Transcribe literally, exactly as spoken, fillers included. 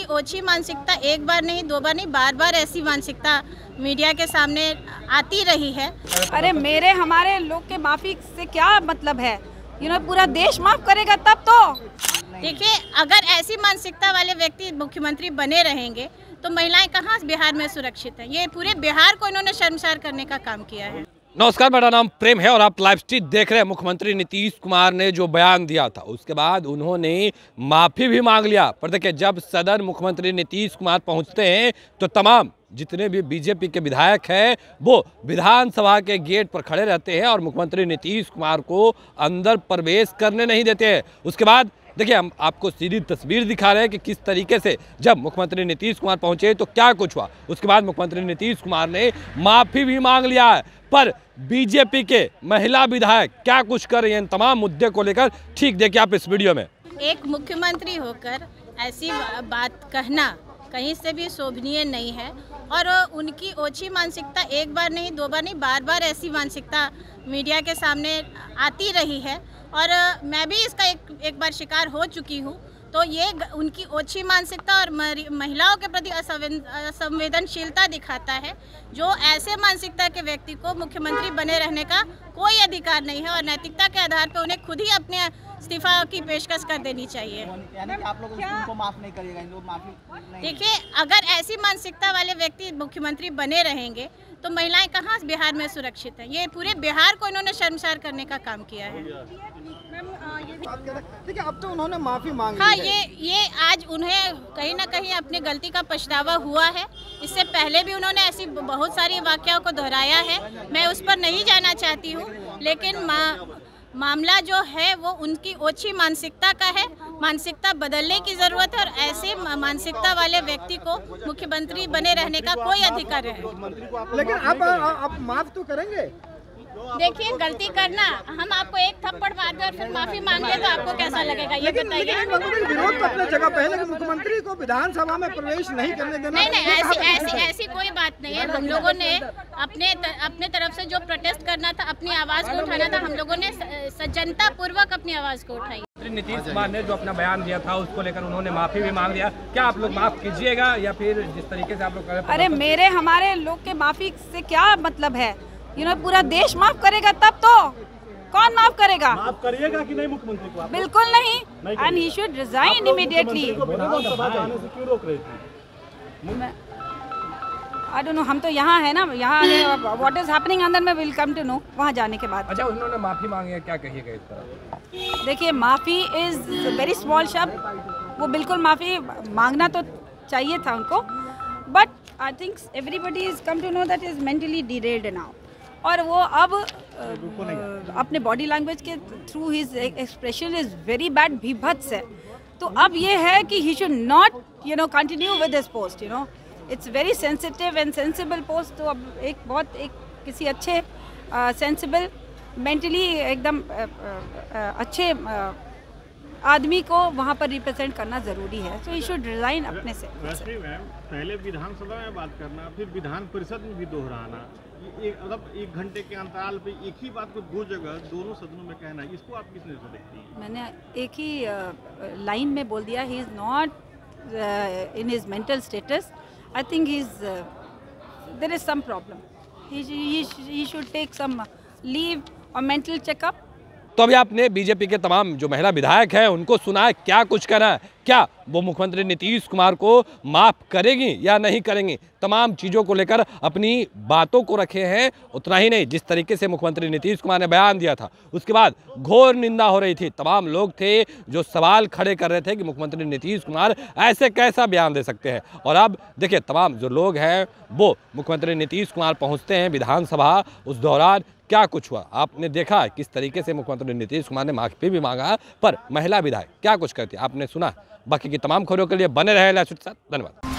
ओछी मानसिकता एक बार नहीं, दो बार नहीं, बार बार ऐसी मानसिकता मीडिया के सामने आती रही है। अरे मेरे हमारे लोग के माफी से क्या मतलब है? यू नो पूरा देश माफ करेगा तब तो। देखिए, अगर ऐसी मानसिकता वाले व्यक्ति मुख्यमंत्री बने रहेंगे तो महिलाएं कहाँ बिहार में सुरक्षित हैं? ये पूरे बिहार को इन्होंने शर्मसार करने का काम किया है। नमस्कार, मेरा नाम प्रेम है और आप लाइव स्ट्रीट देख रहे हैं। मुख्यमंत्री नीतीश कुमार ने जो बयान दिया था उसके बाद उन्होंने माफ़ी भी मांग लिया। पर देखिए, जब सदन मुख्यमंत्री नीतीश कुमार पहुंचते हैं तो तमाम जितने भी बीजेपी के विधायक हैं वो विधानसभा के गेट पर खड़े रहते हैं और मुख्यमंत्री नीतीश कुमार को अंदर प्रवेश करने नहीं देते हैं। उसके बाद देखिए, हम आपको सीधी तस्वीर दिखा रहे हैं कि किस तरीके से जब मुख्यमंत्री नीतीश कुमार पहुंचे तो क्या कुछ हुआ। उसके बाद मुख्यमंत्री नीतीश कुमार ने माफ़ी भी मांग लिया है। पर बीजेपी के महिला विधायक क्या कुछ कर रही हैं इन तमाम मुद्दे को लेकर, ठीक देखिए आप इस वीडियो में। एक मुख्यमंत्री होकर ऐसी बात कहना कहीं से भी शोभनीय नहीं है और उनकी ओछी मानसिकता एक बार नहीं, दो बार नहीं, बार बार ऐसी मानसिकता मीडिया के सामने आती रही है और मैं भी इसका एक एक बार शिकार हो चुकी हूँ। तो ये उनकी ओछी मानसिकता और महिलाओं के प्रति असंवेदनशीलता दिखाता है। जो ऐसे मानसिकता के व्यक्ति को मुख्यमंत्री बने रहने का कोई अधिकार नहीं है और नैतिकता के आधार पर उन्हें खुद ही अपने इस्तीफा की पेशकश कर देनी चाहिए। यानी कि आप लोग उनको माफ नहीं करिएगा, इन लोग माफी। देखिए, अगर ऐसी मानसिकता वाले व्यक्ति मुख्यमंत्री बने रहेंगे तो महिलाएं कहाँ बिहार में सुरक्षित हैं? ये पूरे बिहार को इन्होंने शर्मसार करने का काम किया है। देखिए, अब तो उन्होंने माफी मांगी हाँ, है। ये ये आज उन्हें कहीं ना कहीं अपनी गलती का पछतावा हुआ है। इससे पहले भी उन्होंने ऐसी बहुत सारी वाकयाओं को दोहराया है, मैं उस पर नहीं जाना चाहती हूँ। लेकिन मा, मामला जो है वो उनकी ओछी मानसिकता का है। मानसिकता बदलने की जरूरत है और ऐसे मानसिकता वाले व्यक्ति को मुख्यमंत्री बने रहने का कोई अधिकार है। लेकिन अब आप माफ तो करेंगे? देखिए, गलती करना, हम आपको एक थप्पड़ मार दे और फिर माफी मांग ले तो आपको कैसा लगेगा ये बताइए। विरोध तो अपने जगह पे है, लेकिन मुख्यमंत्री को विधानसभा में प्रवेश नहीं करने देना। नहीं नहीं, ऐसी ऐसी ऐसी कोई बात नहीं है। हम लोगों ने अपने अपने तरफ से जो प्रोटेस्ट करना था, अपनी आवाज को उठाना था, हम लोगों ने सज्जनता पूर्वक अपनी आवाज को उठाई। नीतीश कुमार ने जो अपना बयान दिया था उसको लेकर उन्होंने माफी भी मांग लिया। क्या आप लोग माफ कीजिएगा या फिर जिस तरीके से आप लोग? अरे मेरे हमारे लोग के माफी से क्या मतलब है? यू नो पूरा देश माफ करेगा तब तो। कौन माफ करेगा? माफ करिएगा कि नहीं मुख्यमंत्री को? बिल्कुल नहीं, and he should resign immediately. I don't know, हम तो यहाँ है ना, यहाँ व्हाट इज हैपनिंग अंदर में विल कम टू नो वहाँ जाने के बाद। अच्छा, उन्होंने माफी मांगी है, क्या कहिएगा इस तरह? देखिए, माफ़ी इज़ वेरी स्मॉल शब्द। वो बिल्कुल माफ़ी मांगना तो चाहिए था उनको, but I think everybody is come to know that is mentally derailed now. और वो अब अपने बॉडी लैंग्वेज के through his expression is very bad, भीभत्स है। तो अब ये है कि he should not you know continue with this post. You know it's very sensitive and sensible post. तो अब एक बहुत एक किसी अच्छे सेंसिबल मेंटली एकदम अच्छे आदमी को वहाँ पर रिप्रेजेंट करना ज़रूरी है। सो ही शुड रिजाइन अपने से। मैम, पहले विधानसभा में बात करना, फिर विधान परिषद में भी दोहराना, एक मतलब एक घंटे के अंतराल पे एक ही बात को दो जगह दोनों सदनों में कहना, इसको आप किस नजर से देखती हैं? मैंने एक ही लाइन में बोल दिया, he is not in his mental status. I think he is there is some problem. He should take some leave और मेंटल चेकअप। तो अभी आपने बीजेपी के तमाम जो महिला विधायक हैं उनको सुना है, क्या कुछ कहना है। क्या वो मुख्यमंत्री नीतीश कुमार को माफ करेंगी या नहीं करेंगी, तमाम चीज़ों को लेकर अपनी बातों को रखे हैं। उतना ही नहीं, जिस तरीके से मुख्यमंत्री नीतीश कुमार ने बयान दिया था उसके बाद घोर निंदा हो रही थी। तमाम लोग थे जो सवाल खड़े कर रहे थे कि मुख्यमंत्री नीतीश कुमार ऐसे कैसा बयान दे सकते हैं। और अब देखिए, तमाम जो लोग हैं वो मुख्यमंत्री नीतीश कुमार पहुँचते हैं विधानसभा, उस दौरान क्या कुछ हुआ आपने देखा किस तरीके से मुख्यमंत्री नीतीश कुमार ने माफी भी मांगा। पर महिला विधायक क्या कुछ करती है आपने सुना। बाकी की तमाम खबरों के लिए बने रहे लाइव स्ट्रीट के साथ। धन्यवाद।